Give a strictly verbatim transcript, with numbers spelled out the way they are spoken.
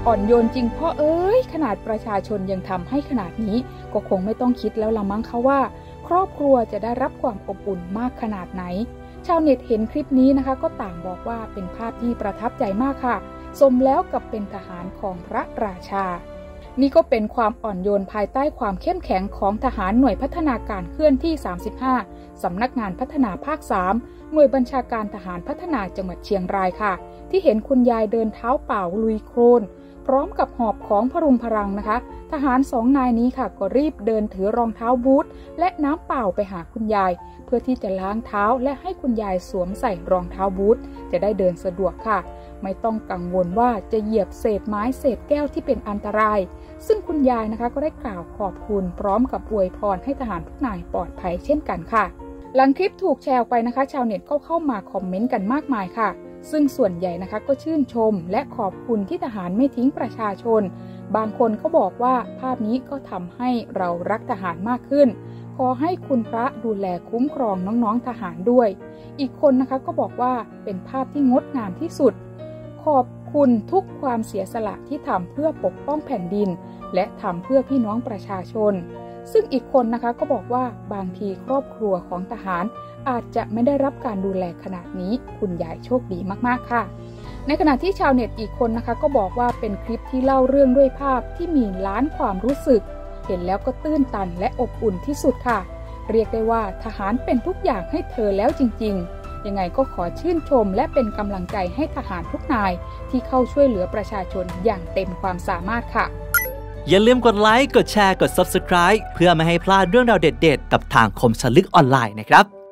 อ่อนโยนจริงพ่อเอ้ยขนาดประชาชนยังทำให้ขนาดนี้ก็คงไม่ต้องคิดแล้วละมั้งคะว่าครอบครัวจะได้รับความอบอุ่นมากขนาดไหนชาวเน็ตเห็นคลิปนี้นะคะก็ต่างบอกว่าเป็นภาพที่ประทับใจมากค่ะสมแล้วกับเป็นทหารของพระราชานี่ก็เป็นความอ่อนโยนภายใต้ความเข้มแข็งของทหารหน่วยพัฒนาการเคลื่อนที่สามสิบห้าสำนักงานพัฒนาภาคสามหน่วยบัญชาการทหารพัฒนาจังหวัดเชียงรายค่ะที่เห็นคุณยายเดินเท้าเปล่าลุยโคลนพร้อมกับหอบของพรุงพรังนะคะทหารสองนายนี้ค่ะก็รีบเดินถือรองเท้าบูทและน้ำเปล่าไปหาคุณยายเพื่อที่จะล้างเท้าและให้คุณยายสวมใส่รองเท้าบูทจะได้เดินสะดวกค่ะไม่ต้องกังวลว่าจะเหยียบเศษไม้เศษแก้วที่เป็นอันตรายซึ่งคุณยายนะคะก็ได้กล่าวขอบคุณพร้อมกับอวยพรให้ทหารทุกนายปลอดภัยเช่นกันค่ะหลังคลิปถูกแชร์ออกไปนะคะชาวเน็ตก็เข้ามาคอมเมนต์กันมากมายค่ะซึ่งส่วนใหญ่นะคะก็ชื่นชมและขอบคุณที่ทหารไม่ทิ้งประชาชนบางคนก็บอกว่าภาพนี้ก็ทำให้เรารักทหารมากขึ้นขอให้คุณพระดูแลคุ้มครองน้องๆทหารด้วยอีกคนนะคะก็บอกว่าเป็นภาพที่งดงามที่สุดขอบคุณทุกความเสียสละที่ทำเพื่อปกป้องแผ่นดินและทำเพื่อพี่น้องประชาชนซึ่งอีกคนนะคะก็บอกว่าบางทีครอบครัวของทหารอาจจะไม่ได้รับการดูแลขนาดนี้คุณยายโชคดีมากๆค่ะในขณะที่ชาวเน็ตอีกคนนะคะก็บอกว่าเป็นคลิปที่เล่าเรื่องด้วยภาพที่มีล้านความรู้สึกเห็นแล้วก็ตื้นตันและอบอุ่นที่สุดค่ะเรียกได้ว่าทหารเป็นทุกอย่างให้เธอแล้วจริงๆยังไงก็ขอชื่นชมและเป็นกำลังใจให้ทหารทุกนายที่เข้าช่วยเหลือประชาชนอย่างเต็มความสามารถค่ะอย่าลืมกดไลค์กดแชร์กด ซับสไครบ์ เพื่อไม่ให้พลาดเรื่องราวเด็ดๆกับทางคมสนลึกออนไลน์นะครับ